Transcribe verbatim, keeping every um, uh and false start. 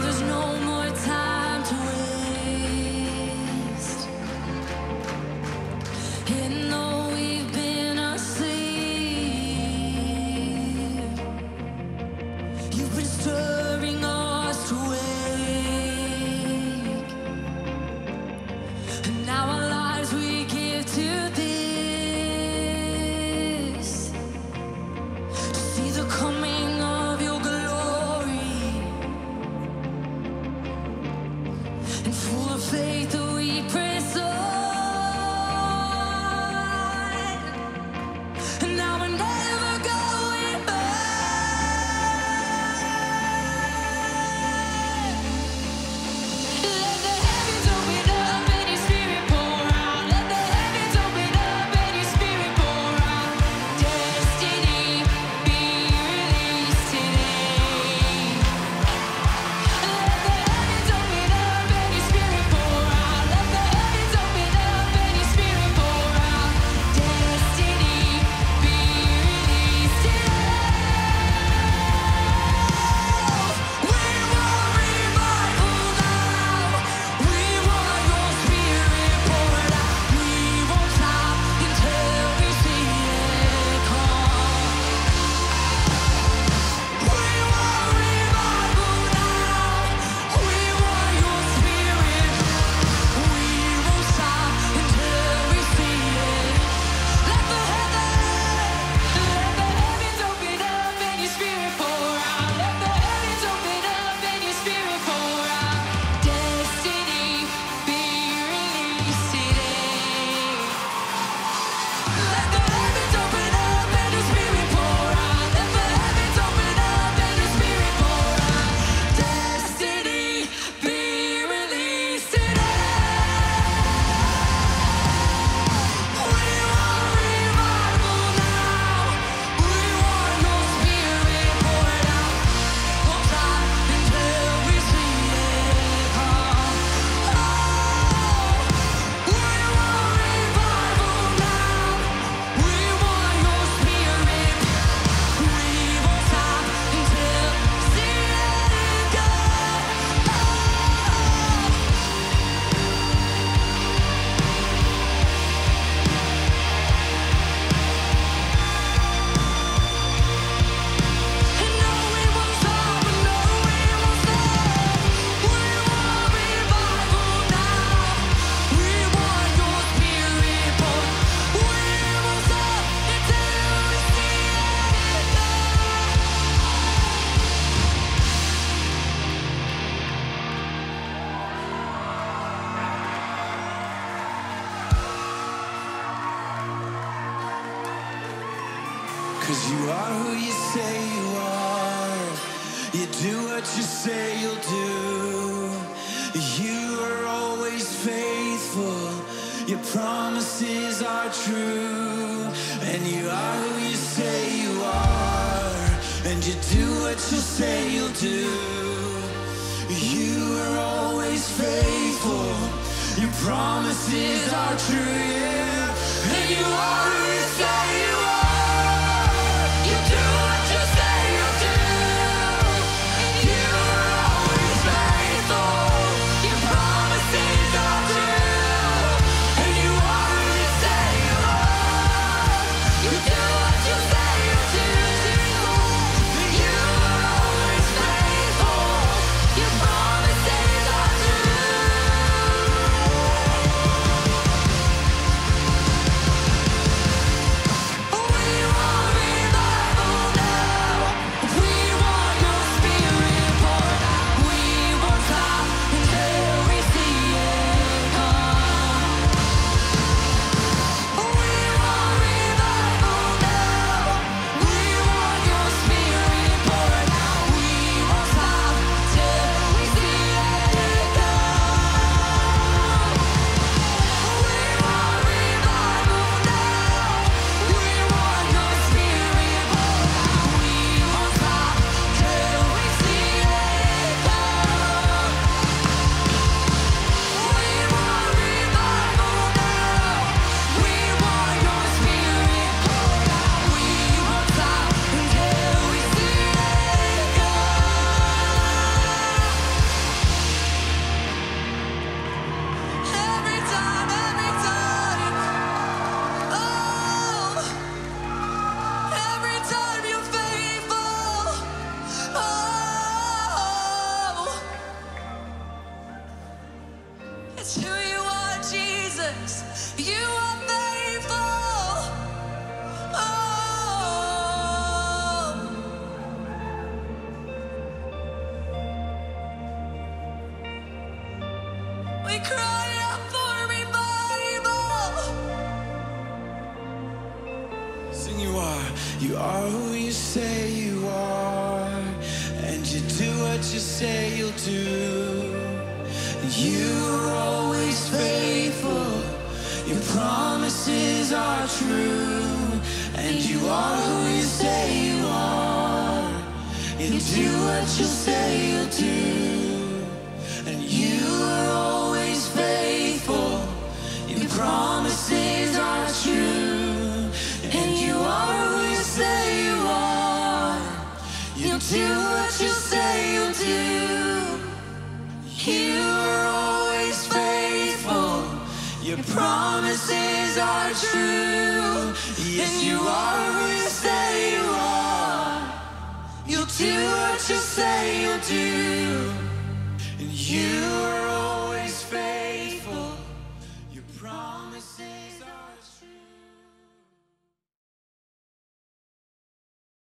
'Cause you are who you say you are. You do what you say you'll do. You are always faithful. Your promises are true. And you are who you say you are. And you do what you say you'll do. You are always faithful. Your promises are true, yeah. And you are who you say you are. That's who you are, Jesus. You are faithful. Oh, we cry out for revival. Sing, you are, you are who you say you are, and you do what you say you'll do. You are always faithful, your promises are true, and you are who you say you are. You'll do what you say you'll do, and you are always faithful, your promises are true, and you are who you say you are. You'll do what you say you'll do. You are always faithful, your promises are true. Yes, you are who you say you are. You'll do what you say you'll do. And you are always faithful, your promises are